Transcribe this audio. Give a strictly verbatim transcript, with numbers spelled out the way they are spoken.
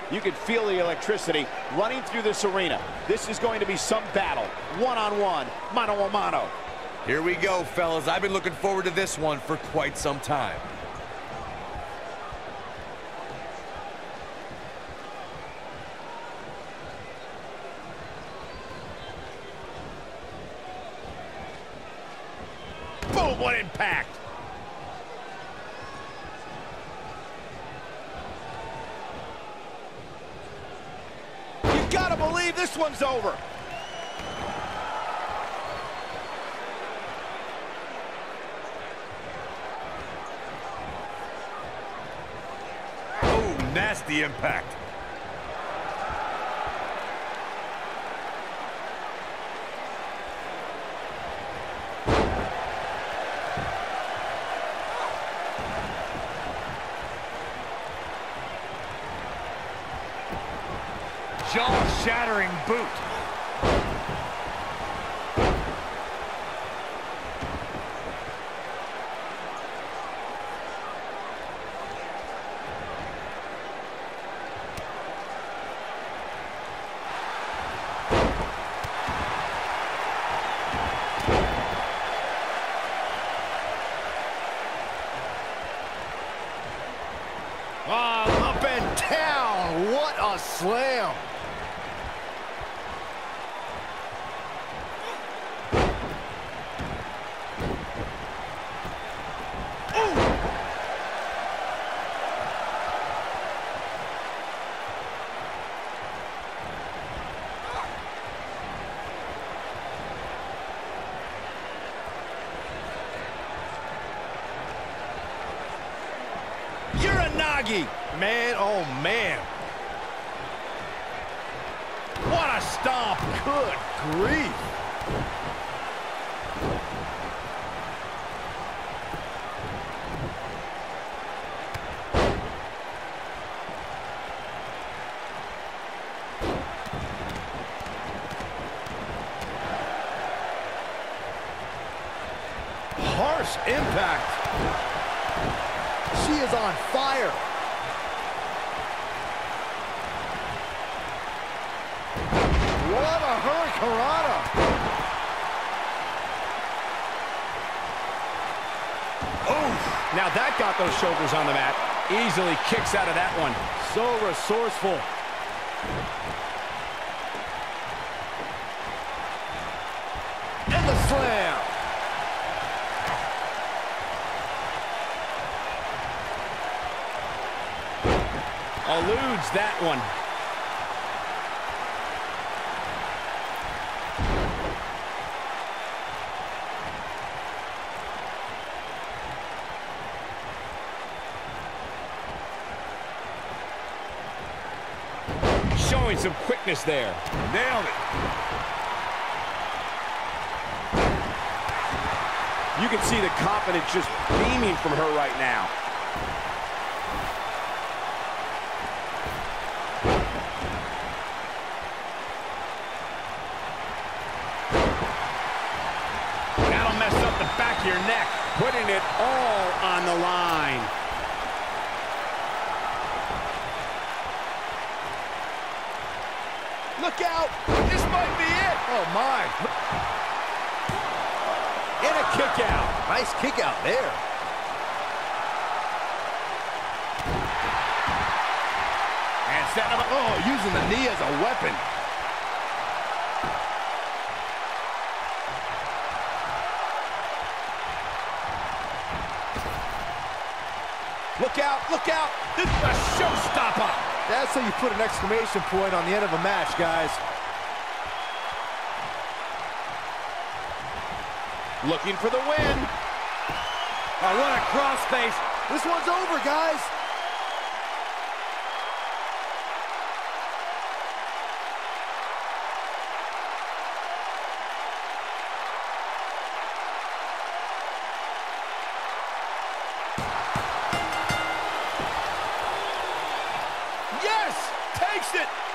You can feel the electricity running through this arena. This is going to be some battle, one-on-one, mano-a-mano. Here we go, fellas. I've been looking forward to this one for quite some time. Boom, what impact! You gotta believe this one's over. Oh, nasty impact. Jaw-shattering boot. Oh, up and down. What a slam. Uranage! Man, oh man. What a stomp. Good grief. Harsh impact. She is on fire. What a hurricanrana. Oh, now that got those shoulders on the mat. Easily kicks out of that one. So resourceful. And the slam. Eludes that one. Showing some quickness there. Nailed it. You can see the confidence just beaming from her right now. Back of your neck, putting it all on the line. Look out! This might be it! Oh, my. And a kick out. Nice kick out there. And setting up, oh, using the knee as a weapon. Look out, look out. This is a showstopper. That's how you put an exclamation point on the end of a match, guys. Looking for the win. Oh, what a crossface. This one's over, guys. Yes! Takes it!